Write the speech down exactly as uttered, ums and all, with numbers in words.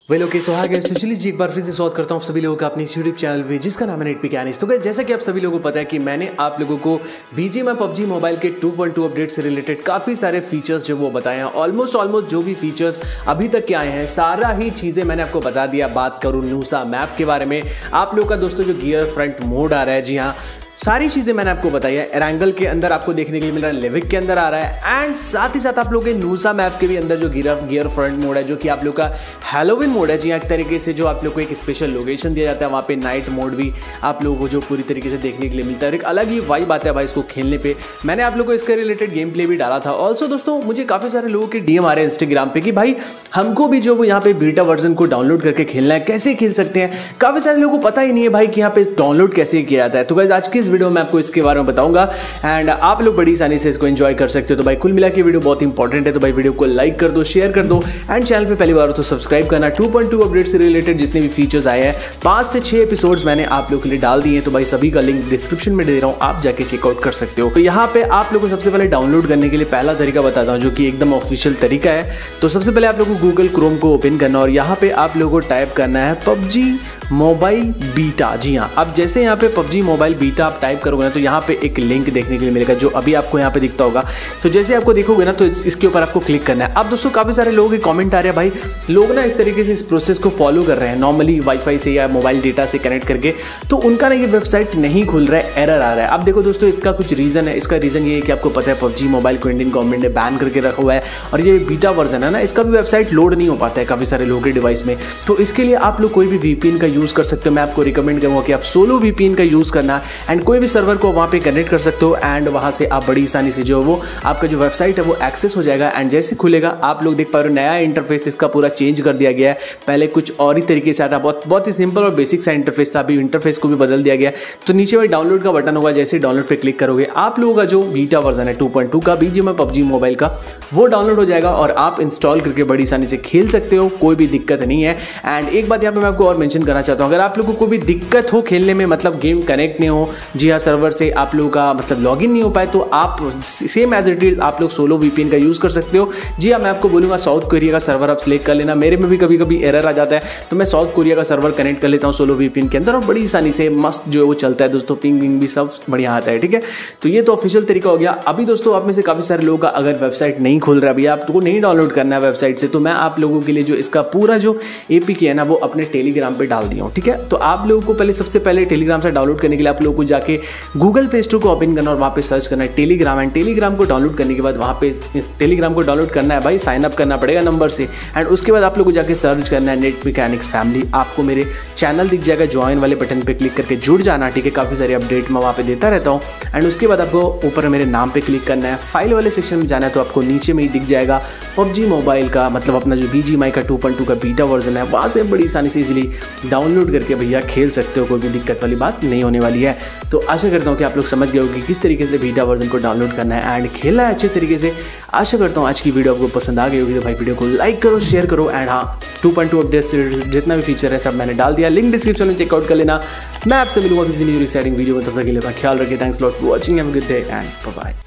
वे लोग कैसे आ गए तो चलिए जी एक बार फिर से स्वागत करता हूँ आप सभी लोगों का अपने यूट्यूब चैनल पे जिसका नाम है नेट पिक। तो गाइस जैसा कि आप सभी लोगों को पता है कि मैंने आप लोगों को बीजीएमआई पबजी मोबाइल के टू पॉइंट टू अपडेट से रिलेटेड काफ़ी सारे फीचर्स जो वो बताए हैं। ऑलमोस्ट ऑलमोस्ट जो भी फीचर्स अभी तक के आए हैं सारा ही चीज़ें मैंने आपको बता दिया। बात करूँ न्यूसा मैप के बारे में, आप लोग का दोस्तों जो गियर फ्रंट मोड आ रहा है, जी हाँ सारी चीज़ें मैंने आपको बताई है। एरेंगल के अंदर आपको देखने के लिए मिल रहा है, लिविक के अंदर आ रहा है एंड साथ ही साथ आप लोग के न्यूसा मैप के भी अंदर जो गियर गियर फ्रंट मोड है जो कि आप लोग का हैलोविन मोड है। जी हाँ, एक तरीके से जो आप लोग को एक स्पेशल लोकेशन दिया जाता है, वहाँ पे नाइट मोड भी आप लोगों को जो पूरी तरीके से देखने के लिए मिलता है। एक अलग ही वाइब आता है भाई इसको खेलने पे। मैंने आप लोग को इसके रिलेटेड गेम प्ले भी डाला था। ऑल्सो दोस्तों मुझे काफ़ी सारे लोगों के डीएम आ रहे हैं इंस्टाग्राम पे कि भाई हमको भी जो यहाँ पे बीटा वर्जन को डाउनलोड करके खेलना है, कैसे खेल सकते हैं। काफ़ी सारे लोगों को पता ही नहीं है भाई कि यहाँ पे डाउनलोड कैसे किया जाता है। तो गाइस आज की इस वीडियो में आपको इसके बारे में बताऊंगा एंड आप लोग बड़ी आसानी से इसको एंजॉय कर सकते हो। तो भाई कुल मिला के वीडियो बहुत इंपॉर्टेंट है, तो भाई वीडियो को लाइक कर दो, शेयर कर दो एंड चैनल पे पहली बार हो तो सब्सक्राइब करना। टू पॉइंट टू अपडेट से रिलेटेड जितने भी फीचर्स आए हैं, पांच से छह एपिसोड्स मैंने आप लोगों के लिए डाल दिए हैं। तो भाई सभी का लिंक डिस्क्रिप्शन में दे रहा हूं, आप जाके चेकआउट कर सकते हो। तो यहाँ पे आप लोगों को सबसे पहले डाउनलोड करने के लिए पहला तरीका बताता हूँ जो कि एकदम ऑफिशियल तरीका है। तो सबसे पहले आप लोगों को गूगल क्रोम को ओपन करना और यहाँ पे आप लोगों को टाइप करना है पबजी मोबाइल बीटा। जी हाँ, अब जैसे यहाँ पे पबजी मोबाइल बीटा आप टाइप करोगे ना तो यहाँ पे एक लिंक देखने के लिए मिलेगा जो अभी आपको यहाँ पे दिखता होगा। तो जैसे आपको देखोगे ना तो इसके ऊपर आपको क्लिक करना है। अब दोस्तों काफ़ी सारे लोगों के कमेंट आ रहे हैं भाई लोग ना इस तरीके से इस प्रोसेस को फॉलो कर रहे हैं नॉर्मली वाईफाई से या मोबाइल डेटा से कनेक्ट करके, तो उनका ना ये वेबसाइट नहीं खुल रहा है, एरर आ रहा है। अब देखो दोस्तों इसका कुछ रीज़न है। इसका रीज़न ये है कि आपको पता है पबजी मोबाइल को इंडियन गवर्नमेंट ने बैन करके रखा हुआ है और ये बीटा वर्जन है ना, इसका भी वेबसाइट लोड नहीं हो पाता है काफ़ी सारे लोगों के डिवाइस में। तो इसके लिए आप लोग कोई भी वीपीएन का यूज़ कर सकते हो। मैं आपको रिकमेंड करूँगा कि आप सोलो वीपीएन का यूज़ करना एंड कोई भी सर्वर को वहाँ पे कनेक्ट कर सकते हो एंड वहाँ से आप बड़ी आसानी से जो वो आपका जो वेबसाइट है वो एक्सेस हो जाएगा। एंड जैसे खुलेगा आप लोग देख पा रहे हो नया इंटरफेस इसका पूरा चेंज कर दिया गया है। पहले कुछ और ही तरीके से आता, बहुत बहुत ही सिंपल और बेसिक सा इंटरफेस था, अभी इंटरफेस को भी बदल दिया गया। तो नीचे में डाउनलोड का बटन होगा, जैसे डाउनलोड पे क्लिक करोगे आप लोगों का जो बीटा वर्जन है टू पॉइंट टू का बीजीएमआई पबजी मोबाइल का वो डाउनलोड हो जाएगा और आप इंस्टॉल करके बड़ी आसानी से खेल सकते हो, कोई भी दिक्कत नहीं है। एंड एक बात यहाँ पे मैं आपको और मेंशन करना चाहता हूँ, अगर आप लोगों को भी दिक्कत हो खेलने में, मतलब गेम कनेक्ट नहीं हो, जी हाँ सर्वर से आप लोगों का मतलब लॉगिन नहीं हो पाए, तो आप सेम एज इट इज आप लोग सोलो वीपीएन का यूज़ कर सकते हो। जी हाँ, मैं आपको बोलूँगा साउथ कोरिया का सर्वर आप सिलेक्ट कर लेना। मेरे में भी कभी कभी एरर आ जाता है तो मैं साउथ कोरिया का सर्वर कनेक्ट कर लेता हूँ सोलो वीपीएन के अंदर और बड़ी आसानी से मस्त जो है वो चलता है दोस्तों। पिंग विंग भी सब बढ़िया आता है, ठीक है। तो ये तो ऑफिशियल तरीका हो गया। अभी दोस्तों आप में से काफ़ी सारे लोगों का अगर वेबसाइट नहीं खुल रहा है, अभी आपको नहीं डाउनलोड करना है वेबसाइट से, तो मैं आप लोगों के लिए जो इसका पूरा जो एपीके है ना वो अपने टेलीग्राम पे डाल दिया हूँ, ठीक है। तो आप लोगों को पहले सबसे पहले टेलीग्राम से डाउनलोड करने के लिए आप लोगों को जाके गूगल प्ले स्टोर को ओपन करना और वहाँ पे सर्च करना है टेलीग्राम। एंड टेलीग्राम को डाउनलोड करने के बाद वहाँ पे टेलीग्राम को डाउनलोड करना है भाई, साइन अप करना पड़ेगा नंबर से। एंड उसके बाद आप लोगों को जाके सर्च करना है नेट मैकेनिक्स फैमिली। आपको मेरे चैनल दिख जाएगा, ज्वाइन वाले बटन पे क्लिक करके जुड़ जाना, ठीक है। काफ़ी सारी अपडेट मैं वहाँ पे देता रहता हूँ। एंड उसके बाद आपको ऊपर मेरे नाम पे क्लिक करना है, फाइल वाले सेक्शन में जाना है तो आपको नीचे में ही दिख जाएगा पबजी मोबाइल का, मतलब अपना जो बीजीएमआई का टू पॉइंट टू का बीटा वर्जन है, वहाँ से बड़ी आसानी से इजीली डाउनलोड करके भैया खेल सकते हो, कोई भी दिक्कत वाली बात नहीं होने वाली है। तो आशा करता हूँ कि आप लोग समझ गए हो कि किस तरीके से बीटा वर्जन को डाउनलोड करना है एंड खेलना है अच्छे तरीके से। आशा करता हूँ आज की वीडियो आपको पसंद आ गई होगी। तो भाई वीडियो को लाइक करो, शेयर करो एंड हाँ टू पॉइंट टू अपडेट से जितना भी फीचर है सब मैंने डाल दिया, लिंक डिस्क्रिप्शन में चेकआउट कर लेना। मैं आपसे मिलूंगा किसी न्यू एक्साइटिंग वीडियो में, तब तक के लिए ख्याल रखिए। Thanks lot for watching, have a good day and bye bye.